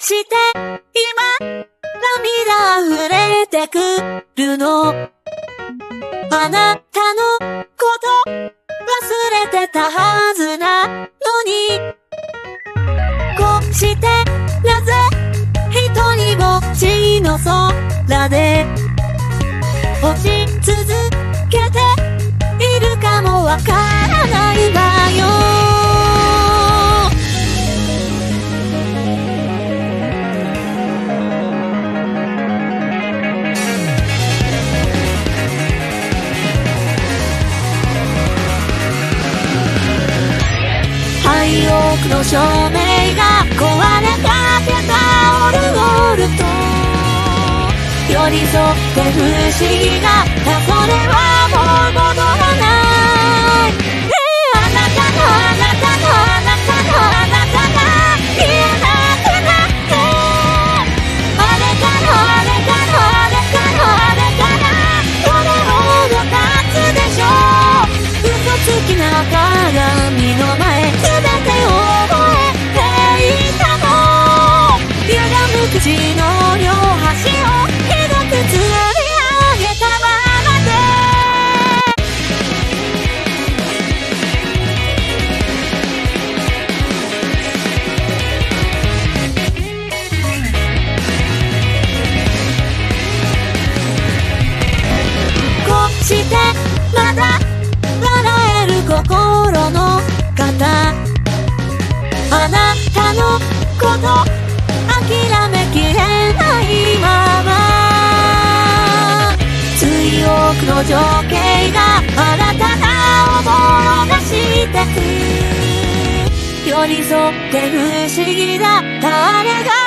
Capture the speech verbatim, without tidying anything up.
して今涙溢れてくるの。あなたのこと忘れてたはずなのに、こうしてなぜ一人ぼっちの空で落ち続けているかもわからないわよ。廃屋の照明が壊れかけたオルゴールと寄り添って不思議な、それはもう戻らない。ねえあなたのあなたのあなたのあなたが言えなくなって、あれかのあれかのあれかのあれからどれほど経つでしょう。嘘つきな鏡の前全て覚えていたの。歪む口の両端をひどく釣り上げたままで、こうしてまだ笑える心の方、あなたのこと諦めきれないまま、追憶の情景が新たなをもろ出してく、寄り添って不思議だったあれが